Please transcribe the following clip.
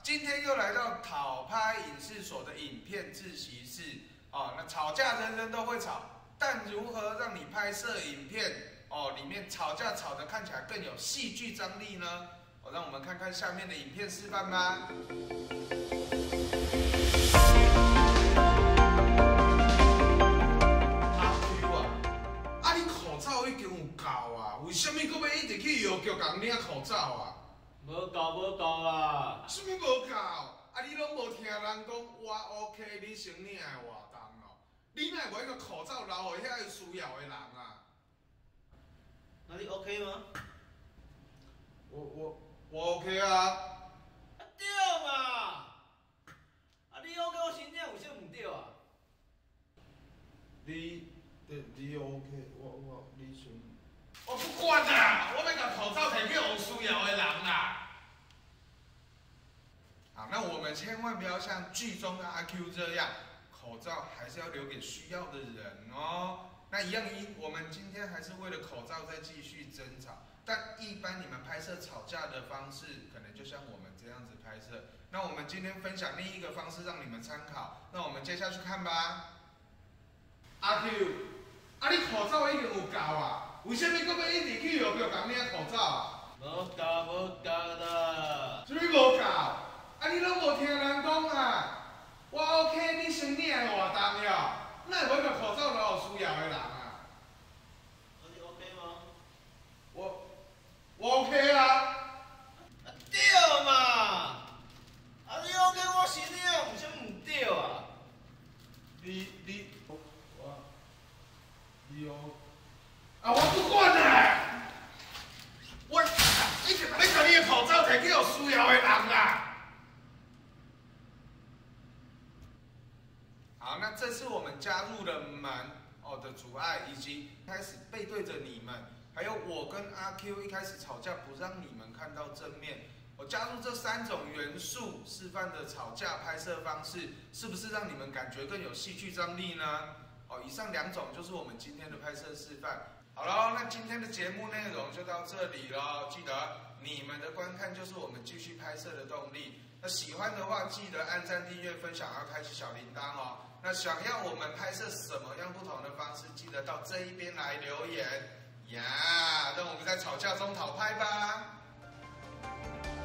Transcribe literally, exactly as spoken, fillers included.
今天又来到讨拍影视所的影片自习室哦。那吵架人人都会吵，但如何让你拍摄影片哦里面吵架吵得看起来更有戏剧张力呢？哦，让我们看看下面的影片示范吧。阿 Q 啊，啊你口罩已经有够啊，为什么搁要一直去药局共领口罩啊？ 无够无够啊！ 什么无够？啊，你拢无听人讲我 OK， 你先领的活动哦。你哪会把个口罩留给遐有需要的人啊？ 那你 OK 吗？ 我我我 OK 啊。 啊对嘛！啊你 OK， 我真正有啥唔对啊？ 你你你 OK， 我我你先。我不管啦，我要把口罩摕去有需要的人啦。 好，那我们千万不要像剧中的阿 Q 这样，口罩还是要留给需要的人哦。那一样一，我们今天还是为了口罩再继续争吵。但一般你们拍摄吵架的方式，可能就像我们这样子拍摄。那我们今天分享另一个方式让你们参考。那我们接下去看吧。阿 Q， 啊你口罩已经有够啊，为什么搁要一直去药局共领口罩啊？ 无够无够啦！ 什么无够？ 啊！你拢无听人讲啊！我 OK， 你先领的活动了，哪会把口罩留有需要的人啊？ 那你 OK 吗？ 我我 OK 啊！ 啊对嘛！啊你 OK， 我真正有啥唔对啊？ 你你我你 O 啊！我不管啦！我一直要把你的口罩摕去有需要的人啊！ 好，那这是我们加入了门哦的阻碍，以及开始背对着你们，还有我跟阿 Q 一开始吵架不让你们看到正面。我加入这三种元素示范的吵架拍摄方式，是不是让你们感觉更有戏剧张力呢？哦，以上两种就是我们今天的拍摄示范。好了，那今天的节目内容就到这里了。记得你们的观看就是我们继续拍摄的动力。那喜欢的话，记得按赞、订阅、分享，要开启小铃铛哦。 那想要我们拍摄什么样不同的方式，记得到这一边来留言呀，让我们在吵架中讨拍吧。